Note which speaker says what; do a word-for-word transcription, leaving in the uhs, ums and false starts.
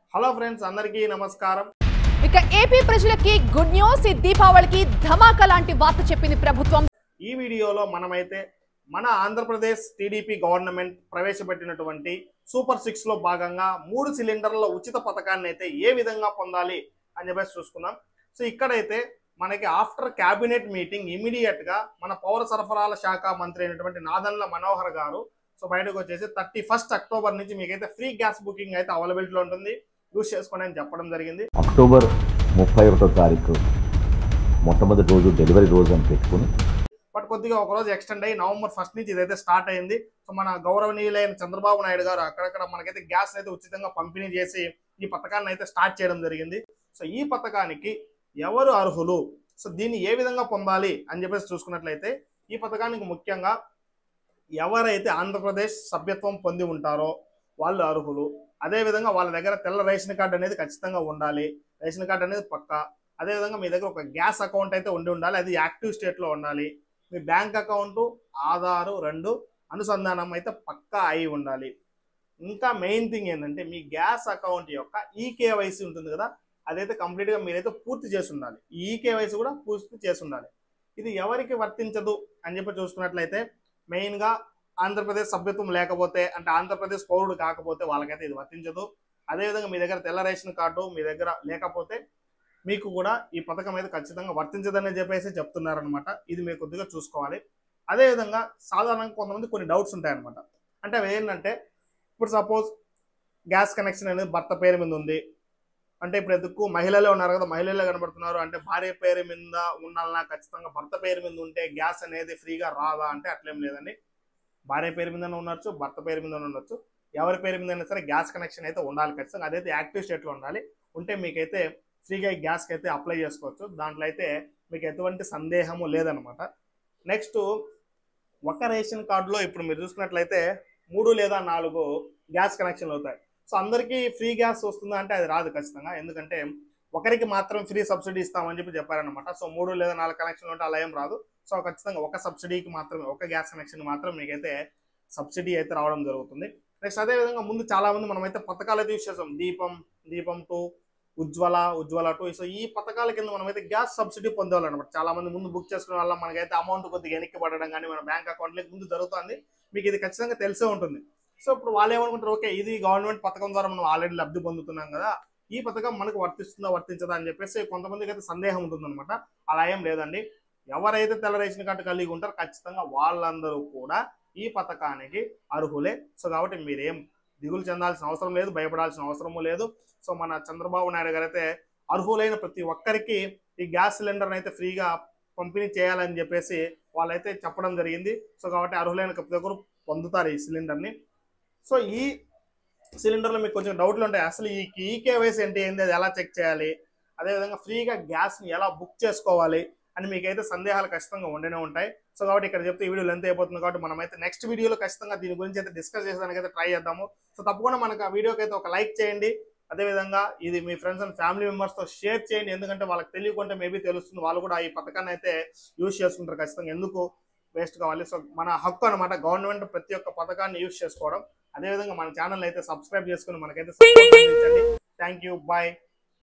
Speaker 1: Hello friends, అందరికీ నమస్కారం.
Speaker 2: ఇక ఏపీ ప్రజలకి గుడ్ న్యూస్. ఈ దీపావళికి ధమాకా లాంటి వార్త చెప్పింది ప్రభుత్వం.
Speaker 1: ఈ వీడియోలో మనమైతే మన ఆంధ్రప్రదేశ్ టీడీపీ గవర్నమెంట్ ప్రవేశపెట్టినటువంటి సూపర్ సిక్స్ లో భాగంగా మూడు సిలిండర్ల ఉచిత పథకాన్ని అయితే ఏ విధంగా పొందాలి అని చెప్పేసి చూసుకుందాం. సో ఇక్కడైతే మనకి ఆఫ్టర్ క్యాబినెట్ మీటింగ్ ఇమీడియట్ గా మన పౌర సరఫరాల శాఖ మంత్రి అయినటువంటి నాదెండ్ల మనోహర్ గారు సో బయటకు వచ్చేసి థర్టీ ఫస్ట్ అక్టోబర్ నుంచి మీకైతే ఫ్రీ గ్యాస్ బుకింగ్ అయితే అవైలబిలిటీలో ఉంటుంది, యూజ్ చేసుకోండి అని చెప్పడం జరిగింది.
Speaker 3: అక్టోబర్ ముప్పై ఒకటో తారీఖు మొట్టమొదటి రోజు డెలివరీ రోజు అని పెట్టుకుని
Speaker 1: బట్ కొద్దిగా ఒక రోజు ఎక్స్టెండ్ అయ్యి నవంబర్ ఫస్ట్ నుంచి ఇదైతే స్టార్ట్ అయింది. సో మన గౌరవనీయులైన చంద్రబాబు నాయుడు గారు అక్కడక్కడ మనకైతే గ్యాస్ అయితే ఉచితంగా పంపిణీ చేసి ఈ పథకాన్ని అయితే స్టార్ట్ చేయడం జరిగింది. సో ఈ పథకానికి ఎవరు అర్హులు, సో దీన్ని ఏ విధంగా పొందాలి అని చెప్పేసి చూసుకున్నట్లయితే ఈ పథకానికి ముఖ్యంగా ఎవరైతే ఆంధ్రప్రదేశ్ సభ్యత్వం పొంది ఉంటారో వాళ్ళు అర్హులు. అదేవిధంగా వాళ్ళ దగ్గర తెల్ల రేషన్ కార్డు అనేది ఖచ్చితంగా ఉండాలి. రేషన్ కార్డు అనేది పక్కా. అదేవిధంగా మీ దగ్గర ఒక గ్యాస్ అకౌంట్ అయితే ఉండి ఉండాలి, అది యాక్టివ్ స్టేట్లో ఉండాలి. మీ బ్యాంక్ అకౌంటు ఆధారు రెండు అనుసంధానం అయితే పక్కా అయి ఉండాలి. ఇంకా మెయిన్ థింగ్ ఏంటంటే మీ గ్యాస్ అకౌంట్ యొక్క ఈకేవైసీ ఉంటుంది కదా, అదైతే కంప్లీట్గా మీరైతే పూర్తి చేసి ఉండాలి. ఈ ఈకేవైసీ కూడా పూర్తి చేసి ఉండాలి. ఇది ఎవరికి వర్తించదు అని చెప్పి చూసుకున్నట్లయితే మెయిన్గా ఆంధ్రప్రదేశ్ సభ్యత్వం లేకపోతే, అంటే ఆంధ్రప్రదేశ్ పౌరుడు కాకపోతే వాళ్ళకైతే ఇది వర్తించదు. అదేవిధంగా మీ దగ్గర తెల్ల రేషన్ కార్డు మీ దగ్గర లేకపోతే మీకు కూడా ఈ పథకం అయితే ఖచ్చితంగా వర్తించదని చెప్పేసి చెప్తున్నారనమాట. ఇది మీరు కొద్దిగా చూసుకోవాలి. అదేవిధంగా సాధారణంగా కొంతమంది కొన్ని డౌట్స్ ఉంటాయన్నమాట. అంటే అవి ఏంటంటే ఇప్పుడు సపోజ్ గ్యాస్ కనెక్షన్ అనేది భర్త పేరు మీద ఉంది అంటే, ఇప్పుడు ఎందుకు మహిళలే ఉన్నారు కదా, మహిళలే కనబడుతున్నారు అంటే భార్య పేరు మీద ఉండాలన్నా ఖచ్చితంగా భర్త పేరు మీద ఉంటే గ్యాస్ అనేది ఫ్రీగా రాదా అంటే అట్లేం లేదండి. భార్య పేరు మీద ఉండొచ్చు, భర్త పేరు మీద ఉండొచ్చు, ఎవరి పేరు మీద అయినా సరే గ్యాస్ కనెక్షన్ అయితే ఉండాలి ఖచ్చితంగా. అదైతే యాక్టివ్ స్టేట్లో ఉండాలి. ఉంటే మీకైతే ఫ్రీగా ఈ గ్యాస్కి అయితే అప్లై చేసుకోవచ్చు. దాంట్లో అయితే మీకు ఎటువంటి సందేహము లేదనమాట. నెక్స్ట్ ఒక రేషన్ కార్డులో ఇప్పుడు మీరు చూసుకున్నట్లయితే మూడు లేదా నాలుగు గ్యాస్ కనెక్షన్లు అవుతాయి. సో అందరికీ ఫ్రీ గ్యాస్ వస్తుందా అంటే అది రాదు ఖచ్చితంగా. ఎందుకంటే ఒకరికి మాత్రం ఫ్రీ సబ్సిడీ ఇస్తామని చెప్పి చెప్పారనమాట. సో మూడు లేదా నాలుగు కనెక్షన్లు ఉంటే అలా ఏం రాదు. సో ఖచ్చితంగా ఒక సబ్సిడీకి మాత్రమే, ఒక గ్యాస్ కనెక్షన్ మాత్రం మీకైతే సబ్సిడీ అయితే రావడం జరుగుతుంది. నెక్స్ట్ అదేవిధంగా ముందు చాలామంది మనమైతే పథకాలు అయితే యూజ్ చేస్తాం. Deepam, Deepam two, Ujjwala, Ujjwala two. So ఈ పథకాల కింద మనమైతే గ్యాస్ సబ్సిడీ పొందేవాళ్ళనమాట. చాలా మంది ముందు బుక్ చేసుకునే వల్ల మనకైతే అమౌంట్ కొద్దిగా వెనక్కి పడడం కానీ మన బ్యాంక్ అకౌంట్లోకి ముందు జరుగుతుంది. మీకు ఇది ఖచ్చితంగా తెలిసే ఉంటుంది. సో ఇప్పుడు వాళ్ళు ఏమనుకుంటారు, ఓకే ఇది గవర్నమెంట్ పథకం ద్వారా మనం ఆల్రెడీ లబ్ధి పొందుతున్నాం కదా, ఈ పథకం మనకు వర్తిస్తుందా వర్తించదా అని చెప్పేసి కొంతమందికి అయితే సందేహం ఉంటుందన్నమాట. అలా ఏం లేదండి. ఎవరైతే తెల్ల రేషన్ కార్డు కలిగి ఉంటారో ఖచ్చితంగా వాళ్ళందరూ కూడా ఈ పథకానికి అర్హులే. సో కాబట్టి మీరేం దిగులు చెందాల్సిన అవసరం లేదు, భయపడాల్సిన అవసరము లేదు. సో మన చంద్రబాబు నాయుడు గారు అయితే అర్హులైన ప్రతి ఒక్కరికి ఈ గ్యాస్ సిలిండర్ని అయితే ఫ్రీగా పంపిణీ చేయాలని చెప్పేసి వాళ్ళైతే చెప్పడం జరిగింది. సో కాబట్టి అర్హులైన ప్రతి ఒక్కరు పొందుతారు ఈ సిలిండర్ని. సో ఈ సిలిండర్లో మీకు కొంచెం డౌట్లు ఉంటాయి. అసలు ఈ ఈకేవైసీ అంటే ఏంది, అది ఎలా చెక్ చేయాలి, అదేవిధంగా ఫ్రీగా గ్యాస్ని ఎలా బుక్ చేసుకోవాలి అని మీకైతే సందేహాలు ఖచ్చితంగా ఉండనే ఉంటాయి. సో కాబట్టి ఇక్కడ చెప్తే ఈ వీడియో లెంత్ అయిపోతుంది కాబట్టి మనమైతే నెక్స్ట్ వీడియోలో ఖచ్చితంగా దీని గురించి అయితే డిస్కస్ చేసేదానికి అయితే ట్రై చేద్దాము. సో తప్పకుండా మనకు ఆ వీడియోకి అయితే ఒక లైక్ చేయండి. అదేవిధంగా ఇది మీ ఫ్రెండ్స్ అండ్ ఫ్యామిలీ మెంబర్స్తో షేర్ చేయండి. ఎందుకంటే వాళ్ళకి తెలియకుంటే మేబీ తెలుస్తుంది, వాళ్ళు కూడా ఈ పథకాన్ని అయితే యూజ్ చేసుకుంటారు ఖచ్చితంగా. ఎందుకు వేస్ట్ కావాలి. సో మన హక్కు అనమాట గవర్నమెంట్ ప్రతి ఒక్క పథకాన్ని యూజ్ చేసుకోవడం. అదేవిధంగా మన ఛానల్ అయితే సబ్స్క్రైబ్ చేసుకుని మనకైతే సపోర్ట్ అందించండి. Thank you, bye.